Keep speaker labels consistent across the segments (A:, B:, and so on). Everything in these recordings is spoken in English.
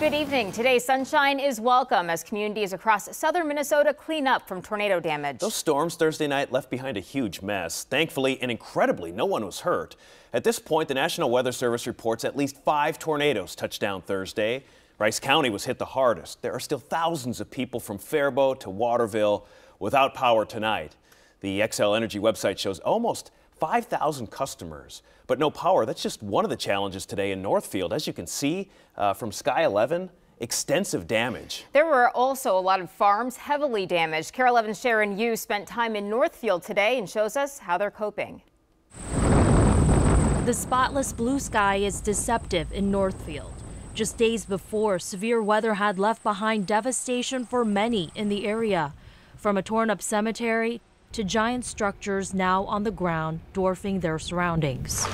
A: Good evening. Today, sunshine is welcome as communities across southern Minnesota clean up from tornado damage.
B: Those storms Thursday night left behind a huge mess. Thankfully and incredibly, no one was hurt. At this point, the National Weather Service reports at least 5 tornadoes touched down Thursday. Rice County was hit the hardest. There are still thousands of people from Faribault to Waterville without power tonight. The Xcel Energy website shows almost 5,000 customers, but no power. That's just one of the challenges today in Northfield. As you can see from Sky 11, extensive damage.
A: There were also a lot of farms heavily damaged. KARE 11's Sharon Yu spent time in Northfield today and shows us how they're coping.
C: The spotless blue sky is deceptive in Northfield. Just days before, severe weather had left behind devastation for many in the area, from a torn-up cemetery to giant structures now on the ground, dwarfing their surroundings.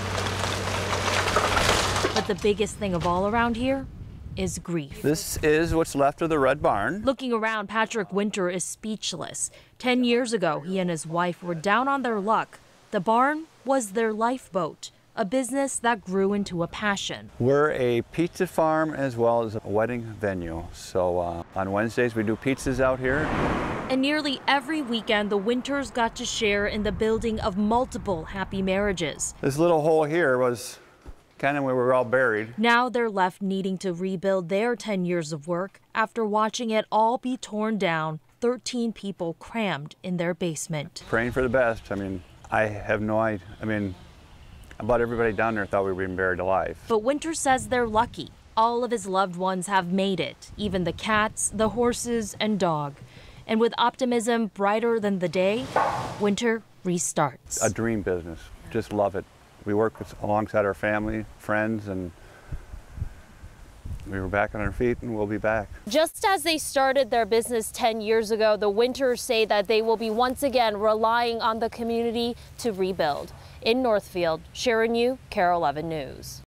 C: But the biggest thing of all around here is grief.
D: This is what's left of the red barn.
C: Looking around, Patrick Winter is speechless. 10 years ago, he and his wife were down on their luck. The barn was their lifeboat, a business that grew into a passion.
D: We're a pizza farm as well as a wedding venue. So on Wednesdays we do pizzas out here.
C: And nearly every weekend, the Winters got to share in the building of multiple happy marriages.
D: This little hole here was kind of where we were all buried.
C: Now they're left needing to rebuild their 10 years of work after watching it all be torn down, 13 people crammed in their basement.
D: Praying for the best. I mean, I have no idea. I mean, about everybody down there thought we were being buried alive.
C: But Winter says they're lucky. All of his loved ones have made it, even the cats, the horses, and dog. And with optimism brighter than the day, Winter restarts.
D: A dream business. Just love it. We work alongside our family, friends, and we were back on our feet and we'll be back.
C: Just as they started their business 10 years ago, the Winters say that they will be once again relying on the community to rebuild. In Northfield, Sharon Yu, KARE 11 News.